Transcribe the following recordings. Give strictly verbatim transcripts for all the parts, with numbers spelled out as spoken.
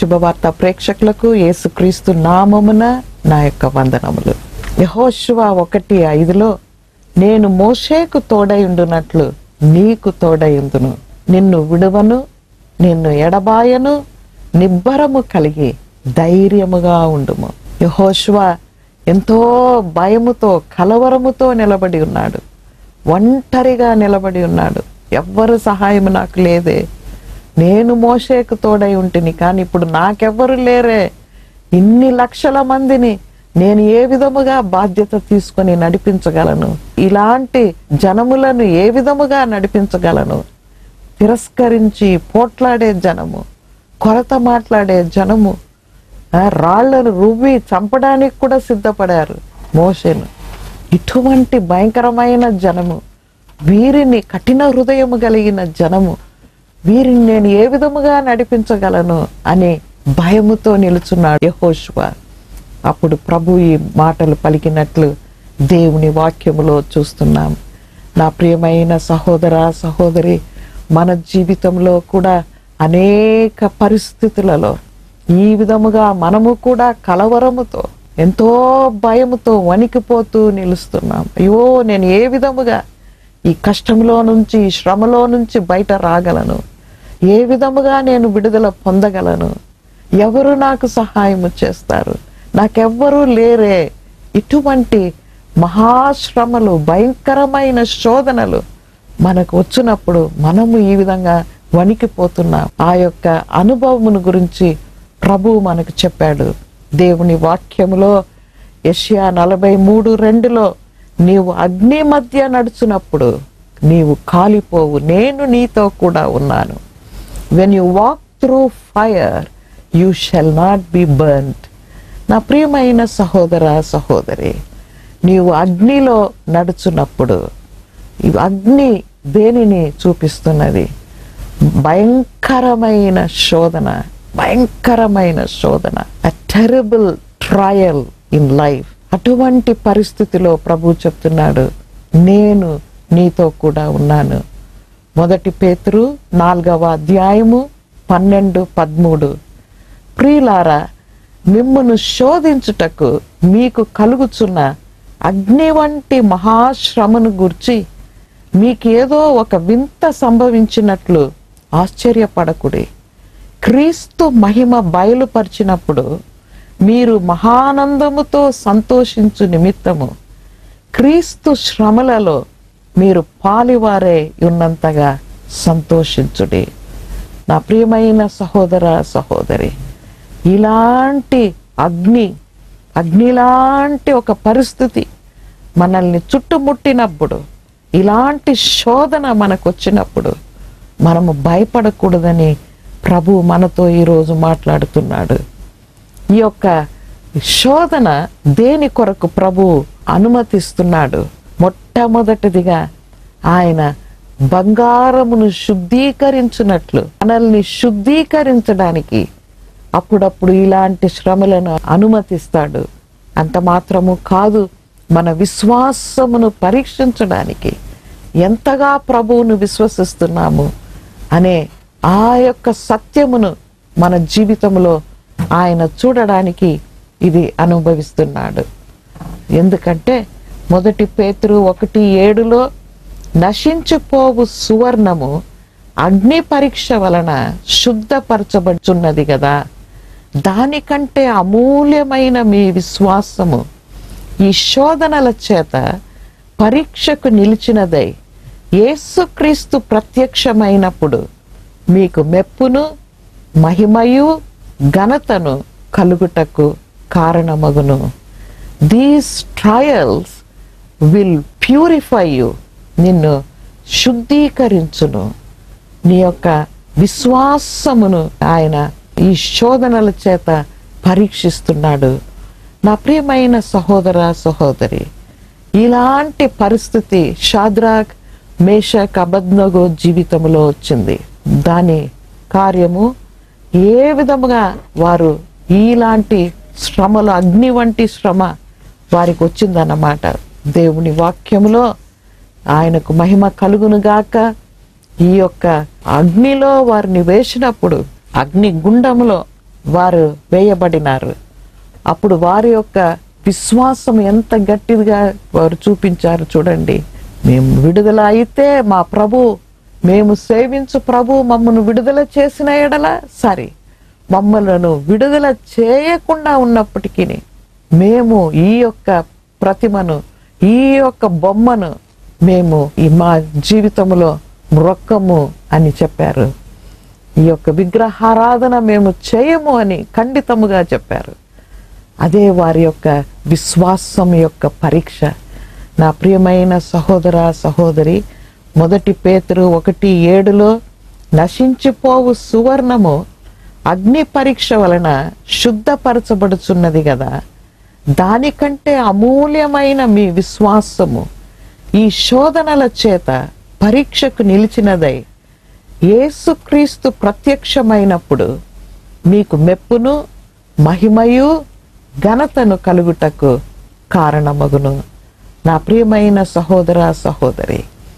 శుభవార్త ప్రేక్షకులకు యేసుక్రీస్తు నామమున నా యొక్క వందనములు. యెహోషువ ఒకటి ఐదులో నేను మోషేకు తోడయుండునట్లు నీకు తోడయుందును, నిన్ను విడువను, నిన్ను ఎడబాయను, నిబ్బరము కలిగి ధైర్యముగా ఉండుము. యెహోషువ ఎంతో భయముతో కలవరముతో నిలబడి ఉన్నాడు, ఒంటరిగా నిలబడి ఉన్నాడు. ఎవ్వరు సహాయం నాకు లేదే, నేను మోషేకు తోడై ఉంటిని, కానీ ఇప్పుడు నాకెవ్వరు లేరే, ఇన్ని లక్షల మందిని నేను ఏ విధముగా బాధ్యత తీసుకొని నడిపించగలను, ఇలాంటి జనములను ఏ విధముగా నడిపించగలను? తిరస్కరించి పోట్లాడే జనము, కొరత మాట్లాడే జనము, రాళ్లను రువ్వి చంపడానికి కూడా సిద్ధపడారు మోషేను. ఇటువంటి భయంకరమైన జనము, వీరిని కఠిన హృదయము కలిగిన జనము, వీరిని నేను ఏ విధముగా నడిపించగలను అని భయముతో నిలుచున్నాడు యెహోషువ. అప్పుడు ప్రభు ఈ మాటలు పలికినట్లు దేవుని వాక్యములో చూస్తున్నాం. నా ప్రియమైన సహోదర సహోదరి, మన జీవితంలో కూడా అనేక పరిస్థితులలో ఈ విధముగా మనము కూడా కలవరముతో, ఎంతో భయముతో వణికిపోతూ నిలుస్తున్నాం. అయ్యో, నేను ఏ విధముగా ఈ కష్టంలో నుంచి, ఈ శ్రమలో నుంచి బయట రాగలను? ఏ విధముగా నేను విడుదల పొందగలను? ఎవరు నాకు సహాయము చేస్తారు? నాకెవ్వరూ లేరే. ఇటువంటి మహాశ్రమలు, భయంకరమైన శోధనలు మనకు వచ్చినప్పుడు మనము ఈ విధంగా వణికిపోతున్నాం. ఆ యొక్క అనుభవమును గురించి ప్రభువు మనకు చెప్పాడు దేవుని వాక్యములో. యెషయా నలభై మూడు రెండులో నీవు అగ్ని మధ్య నడుచున్నప్పుడు నీవు కాలిపోవు, నేను నీతో కూడా ఉన్నాను. When you walk through fire you shall not be burned. నా ప్రియమైన సహోదర సహోదరి, నీవు అగ్నిలో నడుచున్నప్పుడు, ఈ అగ్ని దేనిని చూపిస్తున్నది? భయంకరమైన శోధన, భయంకరమైన శోధన, a terrible trial in life. అటువంటి పరిస్థితిలో ప్రభు చెప్తున్నాడు, నేను నీతో కూడా ఉన్నాను. మొదటి పేతురు నాలుగవ అధ్యాయము పన్నెండు పదమూడు. ప్రియులారా, మిమ్మును శోధించుటకు మీకు కలుగుచున్న అగ్ని వంటి మహాశ్రమను గూర్చి మీకేదో ఒక వింత సంభవించినట్లు ఆశ్చర్యపడకుడి. క్రీస్తు మహిమ బయలుపరిచినప్పుడు మీరు మహానందముతో సంతోషించు నిమిత్తము క్రీస్తు శ్రమలలో మీరు పాలివారే ఉన్నంతగా సంతోషించుడి. నా ప్రియమైన సహోదర సహోదరి, ఇలాంటి అగ్ని అగ్నిలాంటి ఒక పరిస్థితి మనల్ని చుట్టుముట్టినప్పుడు, ఇలాంటి శోధన మనకు వచ్చినప్పుడు మనము భయపడకూడదని ప్రభు మనతో ఈరోజు మాట్లాడుతున్నాడు. ఈ యొక్క శోధన దేని కొరకు ప్రభు అనుమతిస్తున్నాడు? మొట్టమొదటిదిగా ఆయన బంగారమును శుద్ధీకరించినట్లు మనల్ని శుద్ధీకరించడానికి అప్పుడప్పుడు ఇలాంటి శ్రమలను అనుమతిస్తాడు. అంత మాత్రము కాదు, మన విశ్వాసమును పరీక్షించడానికి, ఎంతగా ప్రభువును విశ్వసిస్తున్నాము అనే ఆ యొక్క సత్యమును మన జీవితంలో ఆయన చూడడానికి ఇది అనుభవిస్తున్నాడు. ఎందుకంటే మొదటి పేతురు ఒకటి ఏడులో నశించిపోవు సువర్ణము అగ్ని పరీక్ష వలన శుద్ధపరచబడుచున్నది కదా, దానికంటే అమూల్యమైన మీ విశ్వాసము ఈ శోధనల చేత పరీక్షకు నిలిచినదై యేసుక్రీస్తు ప్రత్యక్షమైనప్పుడు మీకు మెప్పును, మహిమయు, ఘనతను కలుగుటకు కారణమగును. These trials will purify you, నిన్ను శుద్ధీకరించును. నీ యొక్క విశ్వాసమును ఆయన ఈ శోధనల చేత పరీక్షిస్తున్నాడు. నా ప్రియమైన సహోదర సహోదరి, ఇలాంటి పరిస్థితి షాద్రాక్, మేషక్, అబేద్నెగో జీవితంలో వచ్చింది. దాని కార్యము ఏ విధముగా వారు ఇలాంటి శ్రమలు, అగ్ని వంటి శ్రమ వారికి వచ్చిందన్నమాట. దేవుని వాక్యములో ఆయనకు మహిమ కలుగునుగాక. ఈ యొక్క అగ్నిలో వారిని వేసినప్పుడు, అగ్ని గుండములో వారు వేయబడినారు. అప్పుడు వారి యొక్క విశ్వాసం ఎంత గట్టిగా వారు చూపించారు చూడండి. మేము విడుదల అయితే మా ప్రభు, మేము సేవించు ప్రభు మమ్మను విడుదల చేసిన ఎడల సరే, మమ్మలను విడుదల చేయకుండా ఉన్నప్పటికీ మేము ఈ యొక్క ప్రతిమను, ఈ యొక్క బొమ్మను మేము ఈ మా జీవితంలో మ్రొక్కము అని చెప్పారు. ఈ యొక్క విగ్రహారాధన మేము చేయము అని ఖండితముగా చెప్పారు. అదే వారి యొక్క విశ్వాసం యొక్క పరీక్ష. నా ప్రియమైన సహోదర సహోదరి, మొదటి పేతురు ఒకటి ఏడులో నశించిపోవు సువర్ణము అగ్ని పరీక్ష వలన శుద్ధపరచబడుచున్నది కదా, దానికంటే అమూల్యమైన మీ విశ్వాసము ఈ శోధనల చేత పరీక్షకు నిలిచినదై యేసుక్రీస్తు ప్రత్యక్షమైనప్పుడు మీకు మెప్పును మహిమయు ఘనతను కలుగుటకు కారణమగును. నా ప్రియమైన సహోదర సహోదరి,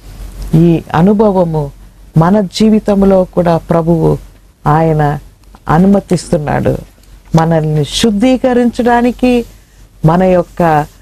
ఈ అనుభవము మన జీవితంలో కూడా ప్రభువు ఆయన అనుమతిస్తున్నాడు. మనల్ని శుద్ధీకరించడానికి, మన యొక్క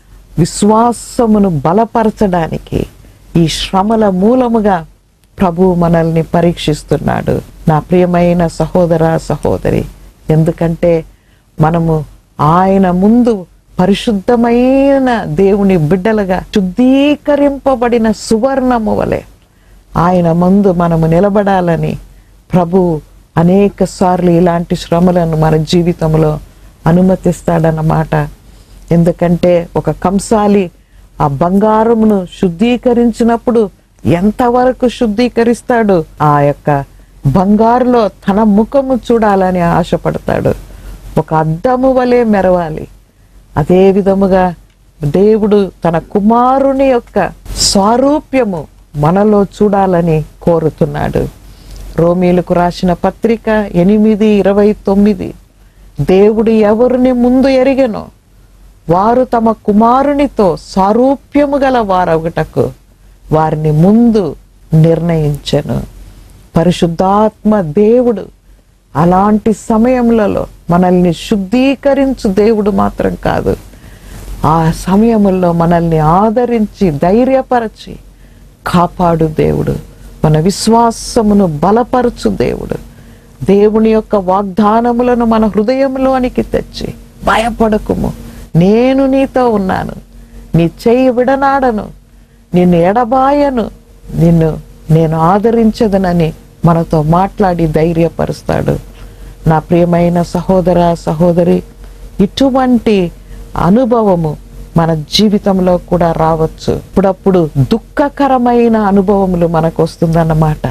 విశ్వాసమును బలపరచడానికి ఈ శ్రమల మూలముగా ప్రభువు మనల్ని పరీక్షిస్తున్నాడు. నా ప్రియమైన సహోదర సహోదరి, ఎందుకంటే మనము ఆయన ముందు పరిశుద్ధమైన దేవుని బిడ్డలుగా శుద్ధీకరింపబడిన సువర్ణము వలె ఆయన ముందు మనము నిలబడాలని ప్రభువు అనేక సార్లు ఇలాంటి శ్రమలను మన జీవితంలో అనుమతిస్తాడన్నమాట. ఎందుకంటే ఒక కంసాలి ఆ బంగారమును శుద్ధీకరించినప్పుడు ఎంతవరకు శుద్ధీకరిస్తాడు? ఆ యొక్క బంగారులో తన ముఖము చూడాలని ఆశపడతాడు. ఒక అద్దము వలె మెరవాలి. అదే విధముగా దేవుడు తన కుమారుని యొక్క స్వారూప్యము మనలో చూడాలని కోరుతున్నాడు. రోమీలకు రాసిన పత్రిక ఎనిమిది ఇరవై తొమ్మిది, దేవుడు ఎవరిని ముందు ఎరిగెనో వారు తమ కుమారునితో సారూప్యము గల వారొకటకు వారిని ముందు నిర్ణయించెను. పరిశుద్ధాత్మ దేవుడు అలాంటి సమయములలో మనల్ని శుద్ధీకరించు దేవుడు మాత్రం కాదు, ఆ సమయముల్లో మనల్ని ఆదరించి ధైర్యపరచి కాపాడు దేవుడు, మన విశ్వాసమును బలపరచు దేవుడు. దేవుని యొక్క వాగ్దానములను మన హృదయంలోనికి తెచ్చి భయపడకుము, నేను నీతో ఉన్నాను, నీ చెయ్యి విడనాడను, నిన్ను ఎడబాయను, నిన్ను నేను ఆదరించదనని మనతో మాట్లాడి ధైర్యపరుస్తాడు. నా ప్రియమైన సహోదర సహోదరి, ఇటువంటి అనుభవము మన జీవితంలో కూడా రావచ్చు. ఇప్పుడప్పుడు దుఃఖకరమైన అనుభవములు మనకు వస్తుందన్నమాట.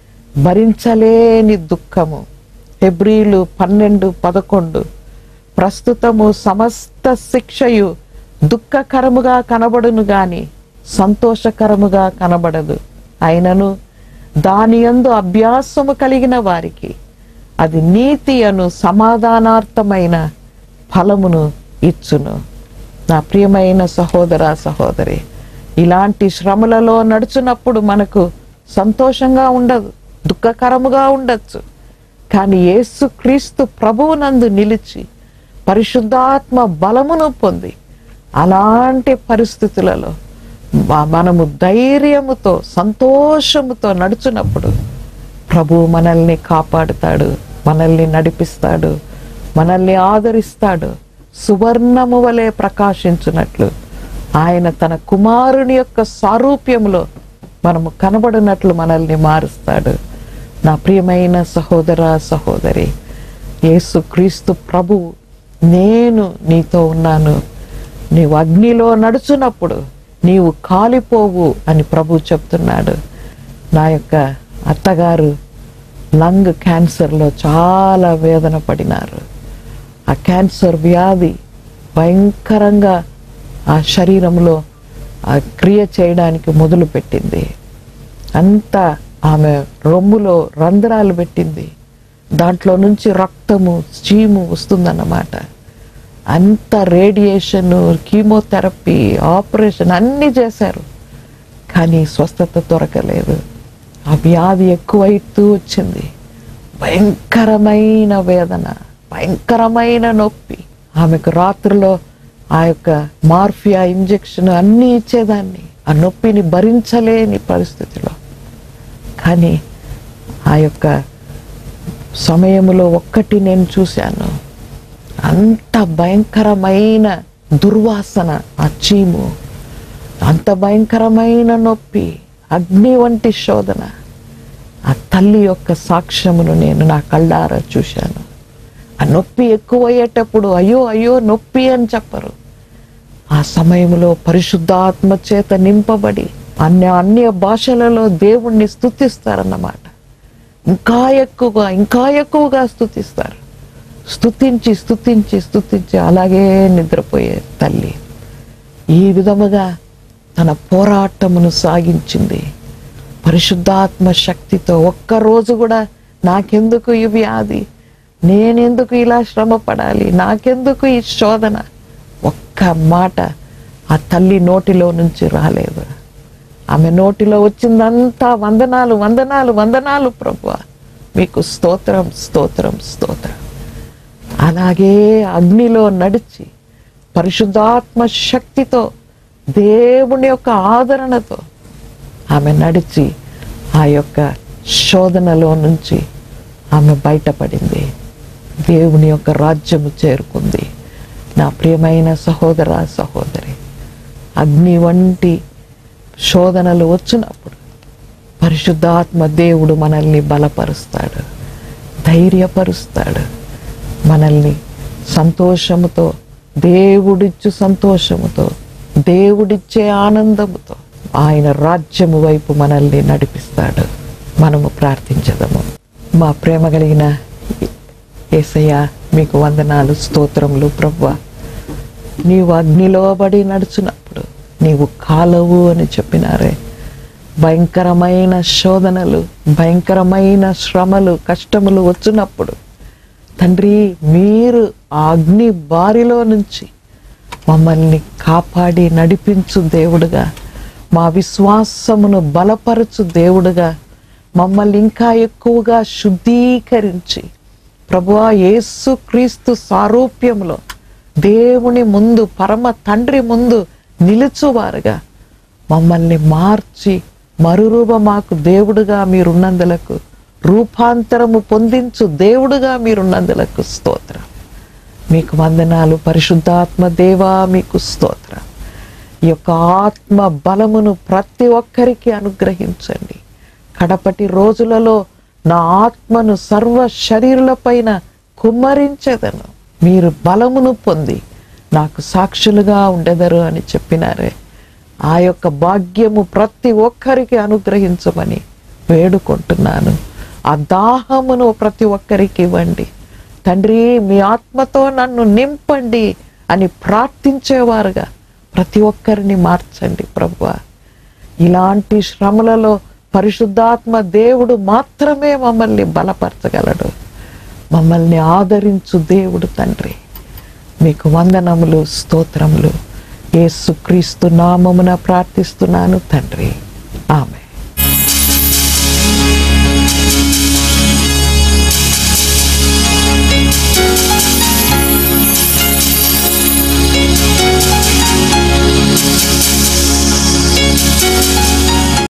భరించలేని దుఃఖము. హెబ్రీలు పన్నెండు పదకొండు, ప్రస్తుతము సమస్త శిక్షయు దుఃఖకరముగా కనబడును గాని సంతోషకరముగా కనబడదు. అయినను దాని యందు అభ్యాసము కలిగిన వారికి అది నీతి అను సమాధానార్థమైన ఫలమును ఇచ్చును. నా ప్రియమైన సహోదర సహోదరి, ఇలాంటి శ్రమలలో నడుచున్నప్పుడు మనకు సంతోషంగా ఉండదు, దుఃఖకరముగా ఉండొచ్చు. కానీ యేసుక్రీస్తు ప్రభువునందు నిలిచి పరిశుద్ధాత్మ బలమును పొంది అలాంటి పరిస్థితులలో మనము ధైర్యముతో సంతోషముతో నడుచున్నప్పుడు ప్రభువు మనల్ని కాపాడుతాడు, మనల్ని నడిపిస్తాడు, మనల్ని ఆదరిస్తాడు. సువర్ణము వలె ప్రకాశించున్నట్లు ఆయన తన కుమారుని యొక్క సారూప్యములో మనము కనబడినట్లు మనల్ని మారుస్తాడు. నా ప్రియమైన సహోదర సహోదరి, యేసుక్రీస్తు ప్రభువు నేను నీతో ఉన్నాను, నీవు అగ్నిలో నడుచున్నప్పుడు నీవు కాలిపోవు అని ప్రభు చెప్తున్నాడు. నా యొక్క అత్తగారు లంగ్ క్యాన్సర్లో చాలా వేదన పడినారు. ఆ క్యాన్సర్ వ్యాధి భయంకరంగా ఆ శరీరంలో ఆ క్రియ చేయడానికి మొదలుపెట్టింది. అంతా ఆమె రొమ్ములో రంధ్రాలు పెట్టింది, దాంట్లో నుంచి రక్తము చీము వస్తుందన్నమాట. అంత రేడియేషన్, కీమోథెరపీ, ఆపరేషన్ అన్నీ చేశారు, కానీ స్వస్థత దొరకలేదు. ఆ వ్యాధి ఎక్కువైతూ వచ్చింది, భయంకరమైన వేదన. భయంకరమైన నొప్పి. ఆమెకు రాత్రిలో ఆ యొక్క మార్ఫియా ఇంజెక్షన్ అన్నీ ఇచ్చేదాన్ని, ఆ నొప్పిని భరించలేని పరిస్థితిలో. కానీ ఆ యొక్క సమయంలో ఒక్కటి నేను చూశాను, అంత భయంకరమైన దుర్వాసన, ఆ చీము, అంత భయంకరమైన నొప్పి, అగ్ని వంటి శోధన. ఆ తల్లి యొక్క సాక్ష్యమును నేను నా కళ్ళారా చూశాను. ఆ నొప్పి ఎక్కువయ్యేటప్పుడు అయ్యో అయ్యో నొప్పి అని చెప్పరు. ఆ సమయంలో పరిశుద్ధాత్మ చేత నింపబడి అన్య అన్య భాషలలో దేవుణ్ణి స్తుతిస్తారన్నమాట. ఇంకా ఎక్కువగా ఇంకా ఎక్కువగా స్తుతిస్తారు. స్తుతించి స్తుతించి స్తుతించి అలాగే నిద్రపోయే తల్లి ఈ విధముగా తన పోరాటమును సాగించింది పరిశుద్ధాత్మ శక్తితో. ఒక్కరోజు కూడా నాకెందుకు ఈ వ్యాధి, నేనెందుకు ఇలా శ్రమ పడాలి, నాకెందుకు ఈ శోధన, ఒక్క మాట ఆ తల్లి నోటిలో నుంచి రాలేదు. ఆమె నోటిలో వచ్చిందంతా వందనాలు వందనాలు వందనాలు ప్రభువా, మీకు స్తోత్రం స్తోత్రం స్తోత్రం. అలాగే అగ్నిలో నడిచి పరిశుద్ధాత్మ శక్తితో దేవుని యొక్క ఆదరణతో ఆమె నడిచి ఆ యొక్క శోధనలో నుంచి ఆమె బయటపడింది. దేవుని యొక్క రాజ్యము చేరుకుంది. నా ప్రియమైన సహోదర సహోదరి, అగ్ని వంటి శోధనలు వచ్చినప్పుడు పరిశుద్ధాత్మ దేవుడు మనల్ని బలపరుస్తాడు, ధైర్యపరుస్తాడు. మనల్ని సంతోషముతో, దేవుడిచ్చు సంతోషముతో, దేవుడిచ్చే ఆనందముతో ఆయన రాజ్యము వైపు మనల్ని నడిపిస్తాడు. మనము ప్రార్థించదము. మా ప్రేమ కలిగిన యేసయ్య, మీకు వందనాలు స్తోత్రములు ప్రభువా. నీవు అగ్నిలో పడి నడుచున్నప్పుడు నీవు కాలవు అని చెప్పినారే. భయంకరమైన శోధనలు, భయంకరమైన శ్రమలు, కష్టములు వచ్చినప్పుడు తండ్రి, మీరు ఆ అగ్ని బారిలో నుంచి మమ్మల్ని కాపాడి నడిపించు దేవుడుగా, మా విశ్వాసమును బలపరచు దేవుడుగా, మమ్మల్ని ఇంకా ఎక్కువగా శుద్ధీకరించి ప్రభువా యేసు క్రీస్తు సారూప్యములో దేవుని ముందు, పరమ తండ్రి ముందు నిలుచువారుగా మమ్మల్ని మార్చి మరురూప మాకు దేవుడుగా మీరున్నందులకు, రూపాంతరము పొందించు దేవుడుగా మీరున్నందులకు స్తోత్రం. మీకు వందనాలు పరిశుద్ధాత్మ దేవా, మీకు స్తోత్రం. ఈ యొక్క ఆత్మ బలమును ప్రతి ఒక్కరికి అనుగ్రహించండి. కడపటి రోజులలో నా ఆత్మను సర్వ శరీరులపైన కుమ్మరించెదను, మీరు బలమును పొంది నాకు సాక్షులుగా ఉండెదరు అని చెప్పినారే. ఆ యొక్క భాగ్యము ప్రతి ఒక్కరికి అనుగ్రహించమని వేడుకుంటున్నాను. ఆ దాహమును ప్రతి ఒక్కరికి ఇవ్వండి తండ్రి. మీ ఆత్మతో నన్ను నింపండి అని ప్రార్థించేవారుగా ప్రతి ఒక్కరిని మార్చండి ప్రభువా. ఇలాంటి శ్రమలలో పరిశుద్ధాత్మ దేవుడు మాత్రమే మమ్మల్ని బలపరచగలడు. మమ్మల్ని ఆదరించు దేవుడు తండ్రి. మీకు వందనములు స్తోత్రములు యేసుక్రీస్తు నామమున ప్రార్థిస్తున్నాను తండ్రి. ఆమెన్.